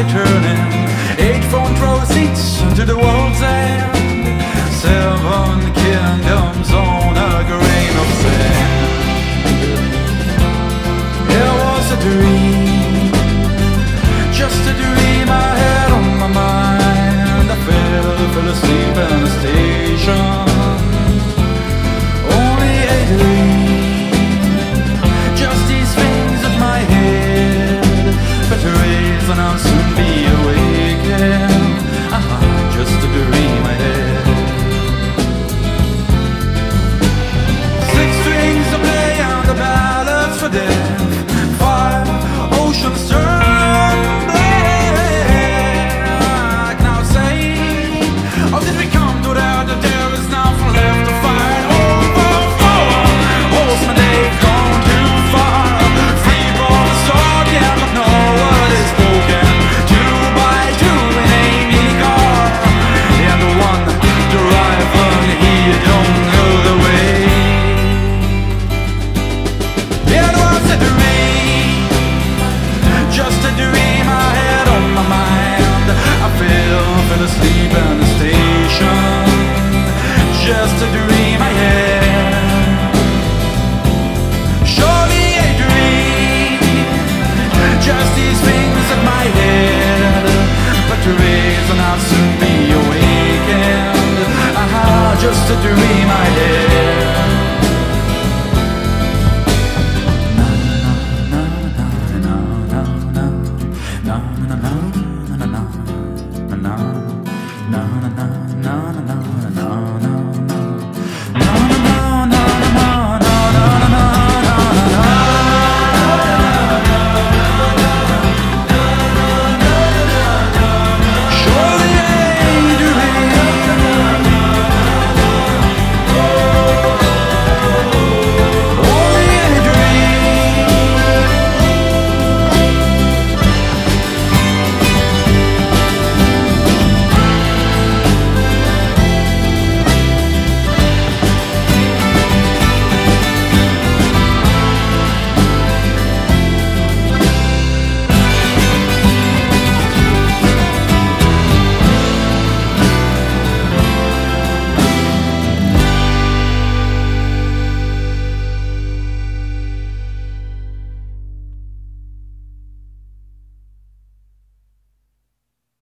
like turning 8 front row seats to the world's end. 7 kingdoms on a grain of sand. It was a dream, just a dream I had on my mind. I fell asleep in a station. Only a dream, just these things in my head. Better raise and I'll soon be awakened. Just a dream I had. 6 strings to play and the ballads for death. 5 oceans turn black. Now say, how did we come to that? That there is nothing left to fight over for. Horsemen, they've gone too far. Free for the sword, yeah, but no word is spoken. 2 by 2 in a mini car. And the one driver, he don't know the way. It was a dream, just a dream I had on my mind. I fell asleep in the station. Just a dream I had. Surely a dream, just these things in my head. But to raise and I'll soon be awakened. Just a dream